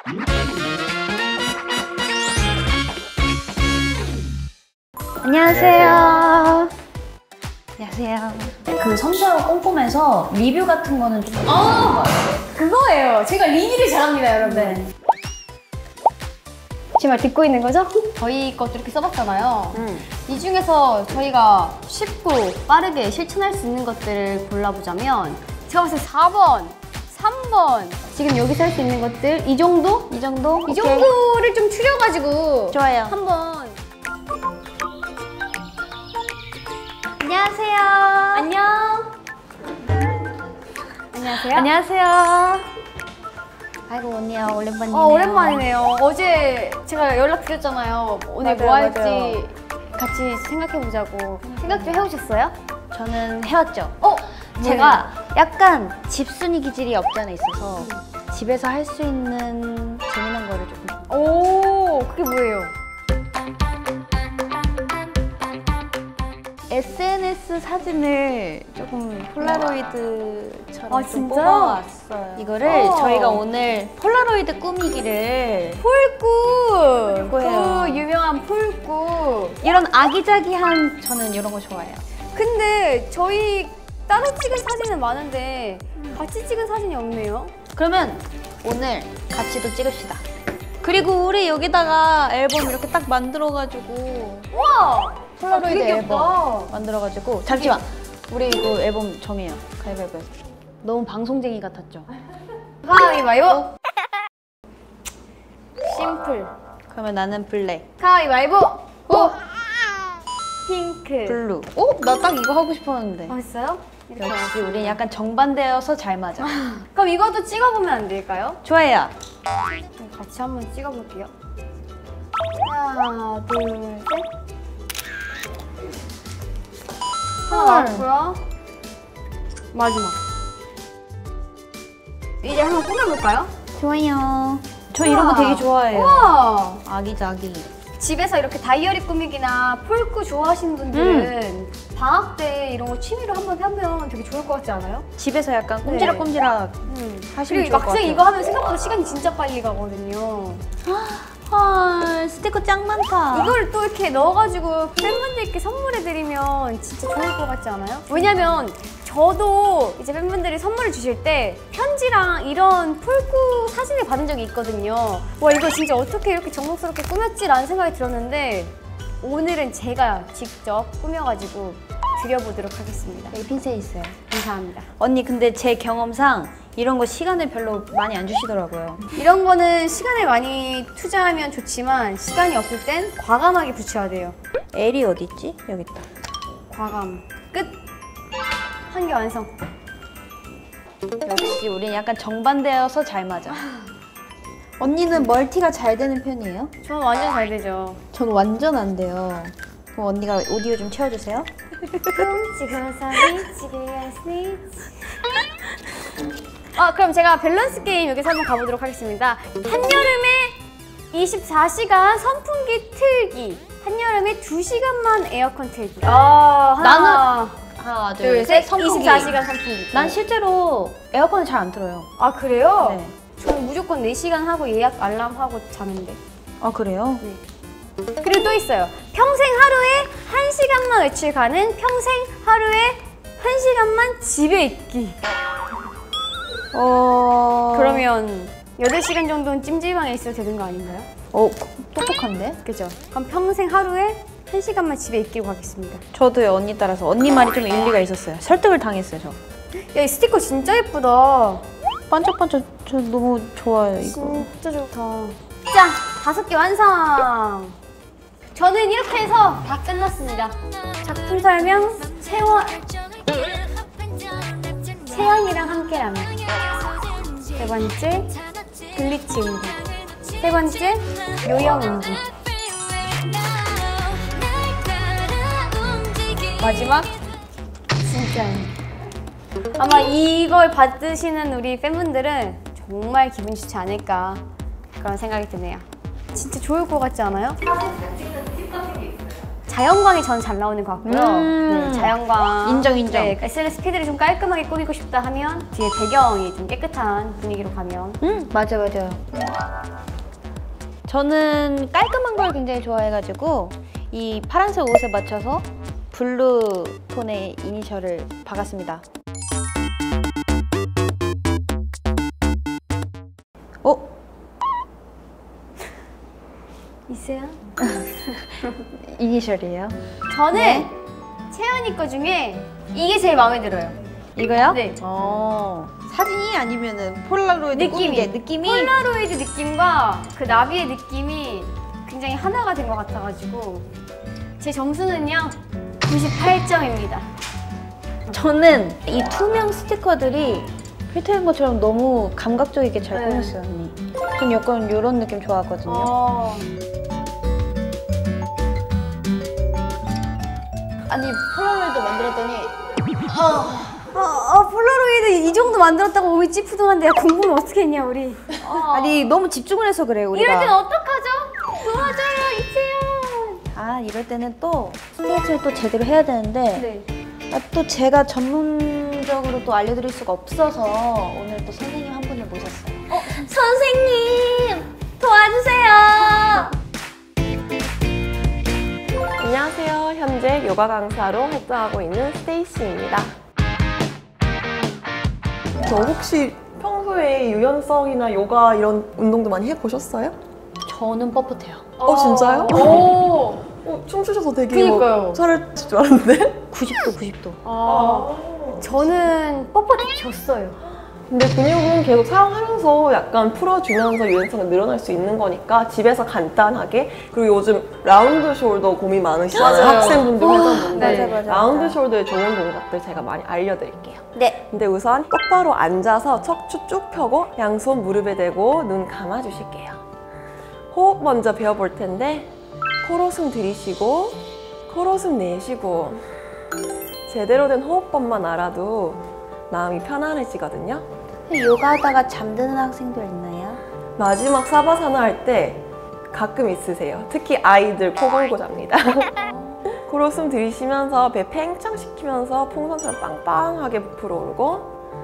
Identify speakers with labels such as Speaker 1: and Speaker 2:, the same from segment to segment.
Speaker 1: 안녕하세요. 안녕하세요. 그 섬세하고 꼼꼼해서 리뷰 같은 거는 좀
Speaker 2: 그거예요. 제가 리뷰를 잘합니다, 여러분. 네. 제 말 듣고 있는 거죠? 저희 것도 이렇게 써봤잖아요. 이 중에서 저희가 쉽고 빠르게 실천할 수 있는 것들을 골라보자면 제가 봤을 때 4번, 3번 지금 여기서 할 수 있는 것들 이 정도? 이 정도? 이 정도를 좀 추려가지고
Speaker 1: 좋아요.
Speaker 2: 한번
Speaker 1: 안녕하세요.
Speaker 2: 안녕. 안녕하세요.
Speaker 1: 안녕하세요. 아이고 언니야 오랜만이네요.
Speaker 2: 오랜만이네요. 어제 제가 연락드렸잖아요. 오늘
Speaker 1: 맞아요,
Speaker 2: 뭐 할지
Speaker 1: 맞아요.
Speaker 2: 같이 생각해보자고. 생각 좀 해오셨어요?
Speaker 1: 저는 해왔죠.
Speaker 2: 뭐예요?
Speaker 1: 제가 약간 집순이 기질이 없지 않아 있어서 집에서 할 수 있는 재미난 거를 조금.
Speaker 2: 오, 그게 뭐예요?
Speaker 1: SNS 사진을 조금 폴라로이드처럼
Speaker 2: 아,
Speaker 1: 좀
Speaker 2: 진짜?
Speaker 1: 뽑아왔어요. 이거를 저희가 오늘 폴라로이드 꾸미기를
Speaker 2: 폴꾸!
Speaker 1: 폴꾸예요.
Speaker 2: 그 유명한 폴꾸.
Speaker 1: 이런 아기자기한 저는 이런 거 좋아해요.
Speaker 2: 근데 저희 따로 찍은 사진은 많은데 같이 찍은 사진이 없네요.
Speaker 1: 그러면 오늘 같이 또 찍읍시다. 그리고 우리 여기다가 앨범 이렇게 딱 만들어가지고
Speaker 2: 우와!
Speaker 1: 폴라로이드
Speaker 2: 되게
Speaker 1: 앨범
Speaker 2: 귀엽다.
Speaker 1: 만들어가지고 잠시만 우리 이거 앨범 정해요. 가위바위보에서. 너무 방송쟁이 같았죠?
Speaker 2: 가위바위보! 심플.
Speaker 1: 그러면 나는 블랙,
Speaker 2: 가위바위보! 오! 핑크.
Speaker 1: 블루. 나 딱 이거 하고 싶었는데.
Speaker 2: 했어요? 이렇게
Speaker 1: 역시 우린 약간 정반대여서 잘 맞아.
Speaker 2: 그럼 이것도 찍어보면 안 될까요?
Speaker 1: 좋아요.
Speaker 2: 같이 한번 찍어볼게요. 하나, 둘, 셋. 하나 나왔고요. 마지막. 이제 한번 꾸며볼까요?
Speaker 1: 좋아요. 저 이런 거 되게 좋아해요.
Speaker 2: 우와!
Speaker 1: 아기자기.
Speaker 2: 집에서 이렇게 다이어리 꾸미기나 폴크 좋아하시는 분들은 방학 때 이런 거 취미로 한번 하면 되게 좋을 것 같지 않아요?
Speaker 1: 집에서 약간 꼼지락꼼지락 하시면
Speaker 2: 그리고
Speaker 1: 좋을 것
Speaker 2: 막상
Speaker 1: 같아요.
Speaker 2: 이거 하면 생각보다 시간이 진짜 빨리 가거든요.
Speaker 1: 헐, 스티커 짱 많다.
Speaker 2: 이걸 또 이렇게 넣어가지고 팬분들께 선물해드리면 진짜 좋을 것 같지 않아요? 왜냐면 저도 이제 팬분들이 선물을 주실 때 편지랑 이런 폴꾸 사진을 받은 적이 있거든요. 와, 이거 진짜 어떻게 이렇게 정성스럽게 꾸몄지라는 생각이 들었는데 오늘은 제가 직접 꾸며가지고 드려보도록 하겠습니다.
Speaker 1: 여기 핀셋 있어요.
Speaker 2: 감사합니다.
Speaker 1: 언니 근데 제 경험상 이런 거 시간을 별로 많이 안 주시더라고요.
Speaker 2: 이런 거는 시간을 많이 투자하면 좋지만 시간이 없을 땐 과감하게 붙여야 돼요.
Speaker 1: L이 어디 있지? 여기 있다.
Speaker 2: 과감. 끝! 한 개 완성.
Speaker 1: 역시 우린 약간 정반대여서 잘 맞아. 언니는 멀티가 잘 되는 편이에요?
Speaker 2: 저는 완전 잘 되죠.
Speaker 1: 전 완전 안 돼요. 그럼 언니가 오디오 좀 채워주세요.
Speaker 2: 그럼 제가 밸런스 게임 여기서 한번 가보도록 하겠습니다. 한여름에 24시간 선풍기 틀기, 한여름에 2시간만 에어컨 틀기.
Speaker 1: 나는 하나, 둘, 셋, 선풍기.
Speaker 2: 24시간 선풍기.
Speaker 1: 난 실제로 에어컨을 잘 안 틀어요.
Speaker 2: 아, 그래요?
Speaker 1: 네.
Speaker 2: 저는 무조건 4시간 하고 예약 알람 하고 자는데.
Speaker 1: 아 그래요?
Speaker 2: 네. 그리고 또 있어요. 평생 하루에 1시간만 외출 가능, 평생 하루에 1시간만 집에 있기. 그러면 8시간 정도는 찜질방에 있어도 되는 거 아닌가요?
Speaker 1: 똑똑한데?
Speaker 2: 그죠? 그럼 평생 하루에 1시간만 집에 있기로 가겠습니다.
Speaker 1: 저도요, 언니 따라서. 언니 말이 좀 일리가 있었어요. 설득을 당했어요, 저.
Speaker 2: 야, 이 스티커 진짜 예쁘다.
Speaker 1: 반짝반짝 저 너무 좋아요, 이거.
Speaker 2: 진짜 좋다. 자, 5개 완성! 저는 이렇게 해서 다 끝났습니다. 작품 설명, 채연이랑 함께라면. 3번째, 블리치 운동. 3번째, 요령 운동. 마지막, 진짜. 아마 이걸 받으시는 우리 팬분들은 정말 기분 좋지 않을까 그런 생각이 드네요. 진짜 좋을 것 같지 않아요? 자연광이 전 잘 나오는 것 같고요. 네, 자연광.
Speaker 1: 인정.
Speaker 2: 네, SNS 피드를 좀 깔끔하게 꾸미고 싶다 하면 뒤에 배경이 좀 깨끗한 분위기로 가면.
Speaker 1: 맞아요. 저는 깔끔한 걸 굉장히 좋아해가지고 이 파란색 옷에 맞춰서 블루 톤의 이니셜을 박았습니다.
Speaker 2: 있어요?
Speaker 1: 이니셜이에요?
Speaker 2: 저는
Speaker 1: 네.
Speaker 2: 채연이 거 중에 이게 제일 마음에 들어요.
Speaker 1: 이거요?
Speaker 2: 네.
Speaker 1: 사진이 아니면은 폴라로이드 느낌이
Speaker 2: 폴라로이드 느낌과 그 나비의 느낌이 굉장히 하나가 된 것 같아가지고 제 점수는요 98점입니다.
Speaker 1: 저는 이 투명 스티커들이 필터인 것처럼 너무 감각적이게 잘
Speaker 2: 네.
Speaker 1: 꾸몄어요, 언니. 전 약간 이런 느낌 좋아하거든요. 아니, 폴라로이드 만들었더니
Speaker 2: 폴라로이드 이 정도 만들었다고 몸이 찌푸둥한 내가 공부는 어떻게 했냐 우리.
Speaker 1: 아니, 너무 집중을 해서 그래요, 우리가.
Speaker 2: 이럴 땐 어떡하죠? 도와줘요 이채연.
Speaker 1: 이럴 때는 또 스트레칭을 또 제대로 해야 되는데
Speaker 2: 네.
Speaker 1: 또 제가 전문적으로 또 알려드릴 수가 없어서 오늘 또 선생님 한 분을 모셨어요.
Speaker 2: 선생님 도와주세요.
Speaker 3: 안녕하세요. 현재 요가 강사로 활동하고 있는 스테이시입니다. 저 혹시 평소에 유연성이나 요가 이런 운동도 많이 해보셨어요?
Speaker 1: 저는 뻣뻣해요.
Speaker 3: 진짜요?
Speaker 2: 오.
Speaker 3: 춤추셔서 되게
Speaker 2: 그니까요.
Speaker 3: 잘할 줄 알았는데?
Speaker 1: 90도.
Speaker 2: 저는 뻣뻣해졌어요.
Speaker 3: 근데 근육은 계속 사용하면서 약간 풀어주면서 유연성을 늘어날 수 있는 거니까 집에서 간단하게, 그리고 요즘 라운드 숄더 고민 많으시잖아요.
Speaker 2: 맞아요.
Speaker 3: 학생분들, 회사분들.
Speaker 1: 맞아.
Speaker 3: 라운드 숄더에 좋은 동작들 제가 많이 알려드릴게요.
Speaker 1: 네.
Speaker 3: 근데 우선 똑바로 앉아서 척추 쭉 펴고 양손 무릎에 대고 눈 감아주실게요. 호흡 먼저 배워볼 텐데 코로 숨 들이쉬고 코로 숨 내쉬고, 제대로 된 호흡법만 알아도 마음이 편안해지거든요.
Speaker 1: 요가 하다가 잠드는 학생들 있나요?
Speaker 3: 마지막 사바사나 할 때 가끔 있으세요. 특히 아이들 코 골고 잡니다. 코로 숨 들이쉬면서 배 팽창시키면서 풍선처럼 빵빵하게 부풀어 오르고,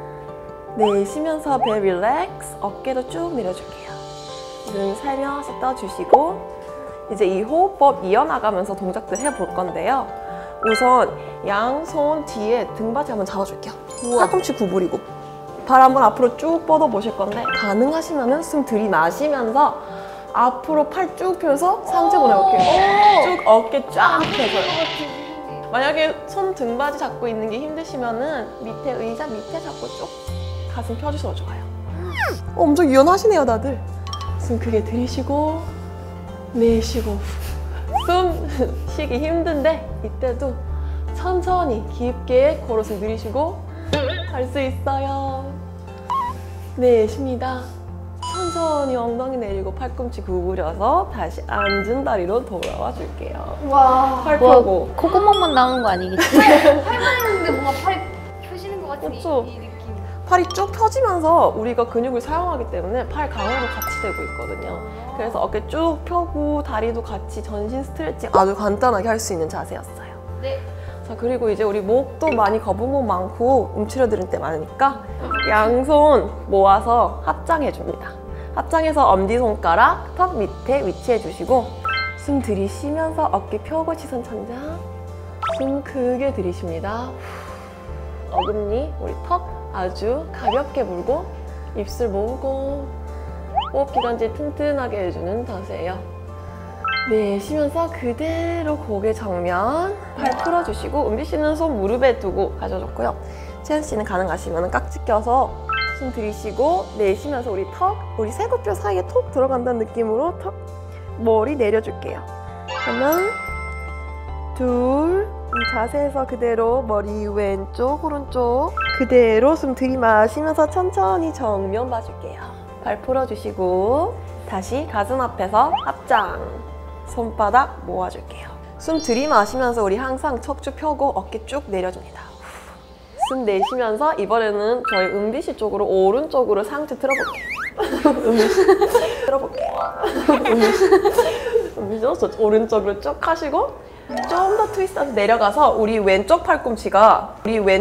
Speaker 3: 내쉬면서 배 릴렉스, 어깨도 쭉 내려줄게요. 눈 살며시 떠주시고, 이제 이 호흡법 이어나가면서 동작들 해볼 건데요. 우선 양손 뒤에 등받이 한번 잡아줄게요. 팔꿈치 구부리고 발 한번 앞으로 쭉 뻗어 보실 건데, 가능하시면 숨 들이마시면서 앞으로 팔 쭉 펴서 상체보내 어깨 쭉 어깨 쫙 펴줘요. 만약에 손 등받이 잡고 있는 게 힘드시면은 밑에 의자 밑에 잡고 쭉 가슴 펴주셔도 좋아요. 엄청 유연하시네요 다들. 숨 크게 들이쉬고 내쉬고. 숨 쉬기 힘든데 이때도 천천히 깊게 코로 숨 들이쉬고 할 수 있어요. 내쉽니다. 천천히 엉덩이 내리고 팔꿈치 구부려서 다시 앉은 다리로 돌아와 줄게요.
Speaker 2: 와.
Speaker 3: 팔 펴고.
Speaker 1: 콧구멍만 나오는 거 아니겠지?
Speaker 2: 팔만 했는데 뭔가 팔이 펴지는 것 같은
Speaker 3: 그쵸?
Speaker 2: 이 느낌.
Speaker 3: 팔이 쭉 펴지면서 우리가 근육을 사용하기 때문에 팔 강화도 같이 되고 있거든요. 그래서 어깨 쭉 펴고 다리도 같이 전신 스트레칭 아주 간단하게 할 수 있는 자세였어요.
Speaker 2: 네.
Speaker 3: 자, 그리고 이제 우리 목도 많이 거북목 많고 움츠려드는 때 많으니까 양손 모아서 합장해줍니다. 합장해서 엄지손가락 턱 밑에 위치해 주시고, 숨 들이쉬면서 어깨 펴고 시선 천장. 숨 크게 들이쉽니다. 어금니, 우리 턱 아주 가볍게 물고 입술 모으고 호흡기관지 튼튼하게 해주는 자세예요. 내쉬면서 그대로 고개 정면, 팔 풀어주시고, 은비 씨는 손 무릎에 두고 가져줬고요. 채연 씨는 가능하시면 깍지 껴서 숨 들이쉬고 내쉬면서 우리 턱, 우리 쇄골뼈 사이에 톡 들어간다는 느낌으로 턱, 머리 내려줄게요. 하나, 둘, 이 자세에서 그대로 머리 왼쪽, 오른쪽 그대로 숨 들이마시면서 천천히 정면 봐줄게요. 발 풀어주시고 다시 가슴 앞에서 합장, 손바닥 모아줄게요. 숨 들이마시면서 우리 항상 척추 펴고 어깨 쭉 내려줍니다. 숨 내쉬면서 이번에는 저희 은비 씨 쪽으로 오른쪽으로 상체 틀어볼게요. 은비 씨 틀어볼게요. 은비 씨 오른쪽으로 쭉 하시고 쭉 좀 더 트위스트해서 내려가서 우리 왼쪽 팔꿈치가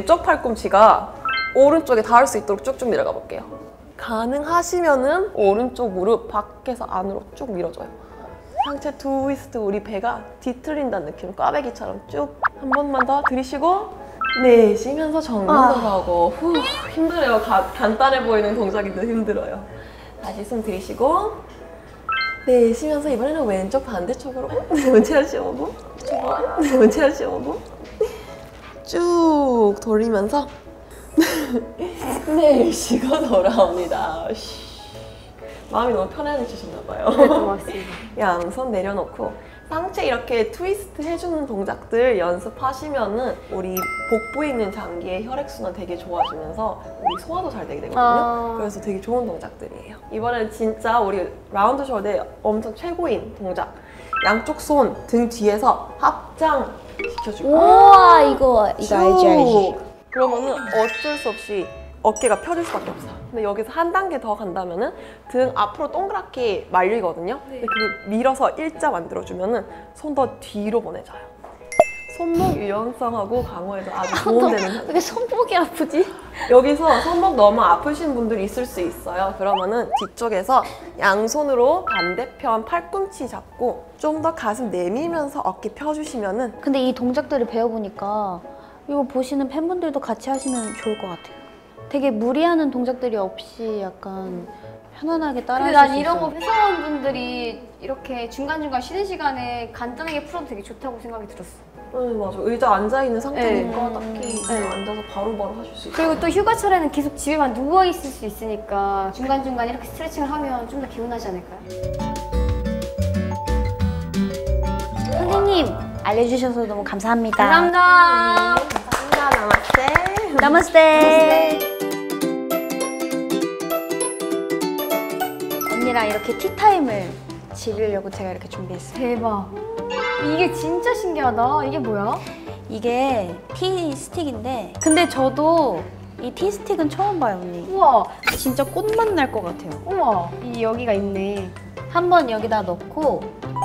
Speaker 3: 오른쪽에 닿을 수 있도록 쭉쭉 내려가 볼게요. 가능하시면은 오른쪽 무릎 밖에서 안으로 쭉 밀어줘요. 상체 트위스트, 우리 배가 뒤틀린다는 느낌, 꽈배기처럼 쭉 한 번만 더 들이쉬고 내쉬면서 정면 돌아오고. 후, 힘들어요. 간단해 보이는 동작인데 힘들어요. 다시 숨 들이쉬고 내쉬면서 이번에는 왼쪽 반대쪽으로 은채를 씌워보고 은채를 씌워보고 쭉 돌리면서 내쉬고 돌아옵니다. 마음이 너무 편안해지셨나봐요.
Speaker 2: 네, 고맙습니다.
Speaker 3: 양손 내려놓고 상체 이렇게 트위스트 해주는 동작들 연습하시면은 우리 복부에 있는 장기의 혈액순환 되게 좋아지면서 우리 소화도 잘 되게 되거든요. 그래서 되게 좋은 동작들이에요. 이번에는 진짜 우리 라운드 숄더의 엄청 최고인 동작. 양쪽 손 등 뒤에서 합장 시켜줄게요.
Speaker 1: 우와, 이거 알지.
Speaker 3: 그러면은 어쩔 수 없이 어깨가 펴질 수밖에 없어요. 근데 여기서 한 단계 더 간다면은 등 앞으로 동그랗게 말리거든요. 근데 그 밀어서 일자 만들어주면은 손 더 뒤로 보내줘요. 손목 유연성하고 강화에도 아주 도움되는
Speaker 1: 왜
Speaker 3: 동작.
Speaker 1: 이렇게 손목이 아프지?
Speaker 3: 여기서 손목 너무 아프신 분들이 있을 수 있어요. 그러면은 뒤쪽에서 양손으로 반대편 팔꿈치 잡고 좀 더 가슴 내밀면서 어깨 펴주시면은.
Speaker 1: 근데 이 동작들을 배워보니까 이거 보시는 팬분들도 같이 하시면 좋을 것 같아요. 되게 무리하는 동작들이 없이 약간 편안하게
Speaker 2: 근데
Speaker 1: 따라하실
Speaker 2: 난
Speaker 1: 수
Speaker 2: 이런
Speaker 1: 있어요.
Speaker 2: 거 회사원분들이 이렇게 중간중간 쉬는 시간에 간단하게 풀어도 되게 좋다고 생각이 들었어.
Speaker 3: 맞아. 의자 앉아있는 상태니까
Speaker 2: 네.
Speaker 3: 딱히 그냥 앉아서 바로바로 하실 수 있어요.
Speaker 2: 그리고 또 휴가철에는 계속 집에만 누워있을 수 있으니까 중간중간 이렇게 스트레칭을 하면 좀 더 개운하지 않을까요?
Speaker 1: 선생님 알려주셔서 너무 감사합니다.
Speaker 2: 감사합니다.
Speaker 3: 나마스테.
Speaker 1: 나마스테. 언니랑 이렇게 티타임을 즐기려고 제가 이렇게 준비했어요.
Speaker 2: 대박. 이게 진짜 신기하다. 이게 뭐야?
Speaker 1: 이게 티 스틱인데 근데 저도 이 티 스틱은 처음 봐요, 언니.
Speaker 2: 우와.
Speaker 1: 진짜 꽃맛 날 것 같아요.
Speaker 2: 우와. 이 여기가 있네.
Speaker 1: 한번 여기다 넣고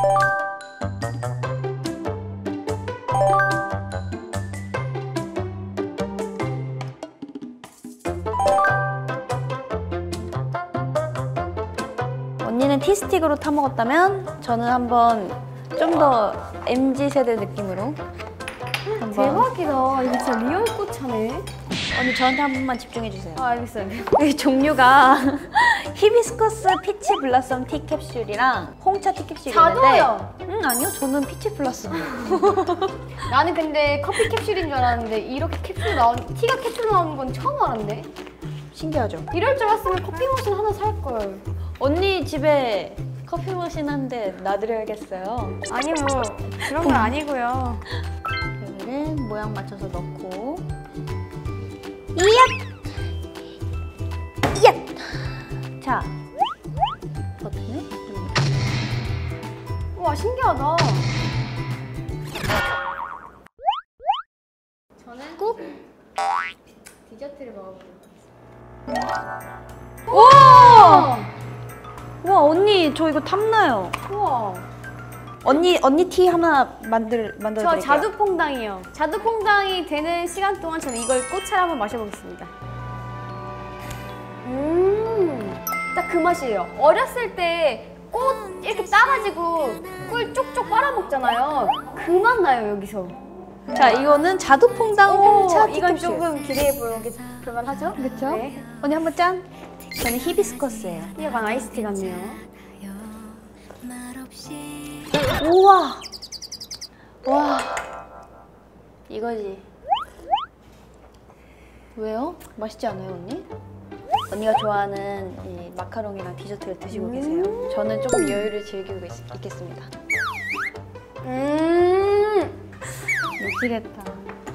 Speaker 1: 언니는 티스틱으로 타먹었다면 저는 한번 좀 더 MZ세대 느낌으로 한번.
Speaker 2: 대박이다. 이거 진짜 리얼 꽃차네.
Speaker 1: 언니 저한테 한 번만 집중해주세요.
Speaker 2: 아, 알겠어요.
Speaker 1: 이 종류가 히비스커스 피치 블라썸 티 캡슐이랑 홍차 티 캡슐이 있는데
Speaker 2: 자도요.
Speaker 1: 아니요, 저는 피치 블라썸.
Speaker 2: 나는 근데 커피 캡슐인 줄 알았는데 이렇게 티가 캡슐로 나오는 건 처음 알았네.
Speaker 1: 신기하죠?
Speaker 2: 이럴 줄 알았으면 커피 머신 하나 살걸.
Speaker 1: 언니 집에 커피 머신 한 대 놔드려야겠어요.
Speaker 2: 아니 뭐 그런 건 아니고요.
Speaker 1: 여기를 모양 맞춰서 넣고 이얏! 이얏! 자, 버튼을 누릅니다.
Speaker 2: 우와 신기하다. 저는
Speaker 1: 꾹!
Speaker 2: 디저트를 먹어보도록
Speaker 1: 우와! 와, 언니 저 이거 탐나요.
Speaker 2: 우와.
Speaker 1: 언니 티 하나 만들어드릴게요.
Speaker 2: 저 자두퐁당이요. 자두퐁당이 되는 시간 동안 저는 이걸 꽃차를 한번 마셔보겠습니다. 딱 그 맛이에요. 어렸을 때 꽃 이렇게 따가지고 꿀 쪽쪽 빨아먹잖아요. 그 맛 나요 여기서.
Speaker 1: 자, 이거는 자두퐁당
Speaker 2: 오,
Speaker 1: 홍차 티
Speaker 2: 이건
Speaker 1: 캡슐.
Speaker 2: 조금 기대해 볼만하죠?
Speaker 1: 그쵸?
Speaker 2: 네.
Speaker 1: 언니 한번 짠. 저는 히비스커스예요.
Speaker 2: 약간 아이스티 같네요.
Speaker 1: 우와! 와, 이거지. 왜요? 맛있지 않아요, 언니? 언니가 좋아하는 이 마카롱이랑 디저트를 드시고 계세요. 저는 조금 여유를 즐기고 있겠습니다. 미치겠다.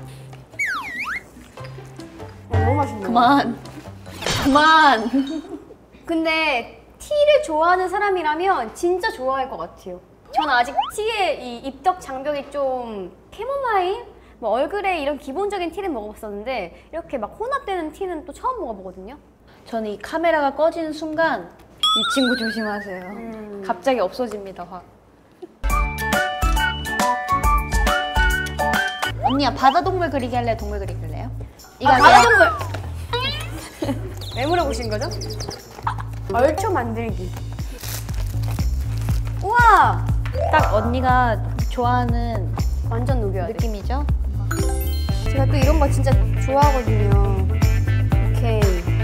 Speaker 2: 너무 맛있네요.
Speaker 1: 그만. 그만.
Speaker 2: 근데 티를 좋아하는 사람이라면 진짜 좋아할 것 같아요. 저는 아직 티의 이 입덕 장벽이 좀 캐모마일, 뭐 얼그레이 이런 기본적인 티는 먹어봤었는데 이렇게 막 혼합되는 티는 또 처음 먹어보거든요.
Speaker 1: 저는 이 카메라가 꺼지는 순간 이 친구 조심하세요. 갑자기 없어집니다, 확. 언니야 바다 동물 그리기 할래? 동물 그리기 할래요? 이거
Speaker 2: 아,
Speaker 1: 하세요.
Speaker 2: 바다 동물! 왜 물어보신 거죠? 얼초 만들기. 우와!
Speaker 1: 딱 언니가 좋아하는
Speaker 2: 완전 녹여야 돼.
Speaker 1: 느낌이죠?
Speaker 2: 제가 또 이런 거 진짜 좋아하거든요. 오케이.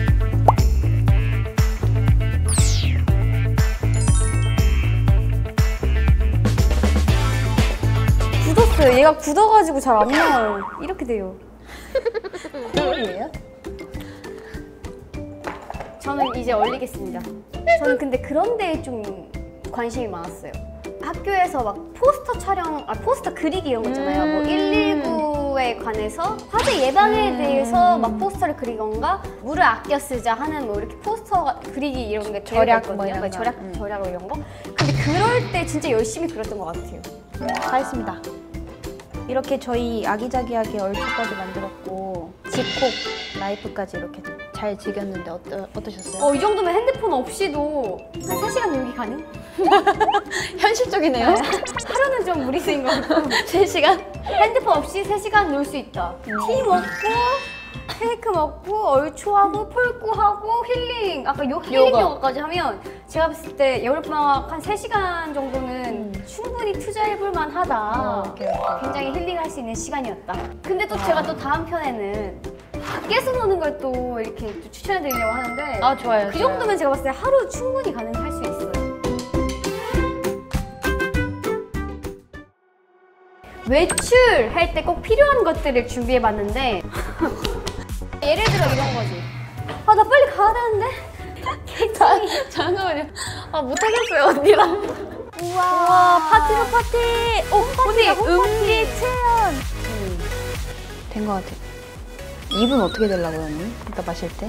Speaker 2: 굳었어요. 얘가 굳어가지고 잘 안 나와요. 이렇게 돼요.
Speaker 1: 뭐예요?
Speaker 2: 저는 이제 얼리겠습니다. 저는 근데 그런 데에 좀 관심이 많았어요. 학교에서 막 포스터 촬영, 포스터 그리기 이런 거 있잖아요. 뭐 119에 관해서 화재 예방에 대해서 막 포스터를 그리건가 물을 아껴 쓰자 하는 뭐 이렇게 포스터 그리기 이런 게
Speaker 1: 절약
Speaker 2: 있거든요.
Speaker 1: 뭐 이런 거.
Speaker 2: 절약 이런 거. 근데 그럴 때 진짜 열심히 그렸던 것 같아요.
Speaker 1: 다 했습니다. 이렇게 저희 아기자기하게 얼추까지 만들었고 집콕 라이프까지 이렇게 잘 즐겼는데 어떠셨어요?
Speaker 2: 이 정도면 핸드폰 없이도 한 3시간 놀기 가능?
Speaker 1: 현실적이네요.
Speaker 2: 하루는 좀 무리수인 것 같고
Speaker 1: 3시간?
Speaker 2: 핸드폰 없이 3시간 놀 수 있다. 티 먹고 케이크 먹고 얼추하고 폴꾸하고 힐링 아까 힐링 요가까지 하면 제가 봤을 때 여름방학 한 3시간 정도는 충분히 투자해볼 만하다.
Speaker 1: 오케이.
Speaker 2: 굉장히 힐링할 수 있는 시간이었다. 근데 또 제가 또 다음 편에는 밖에서 노는 걸 또 이렇게 또 추천해드리려고 하는데
Speaker 1: 아 좋아요.
Speaker 2: 그 정도면 제가 봤을 때 하루 충분히 가능할 수 있어요. 외출할 때 꼭 필요한 것들을 준비해봤는데 예를 들어 이런 거지. 아, 나 빨리 가야 되는데?
Speaker 1: 잠깐만요. 못하겠어요 언니랑.
Speaker 2: 우와, 파티다, 파티! 언니, 음기 체험!
Speaker 1: 된 것 같아요. 입은 어떻게 되려고요 언니? 이따 마실 때?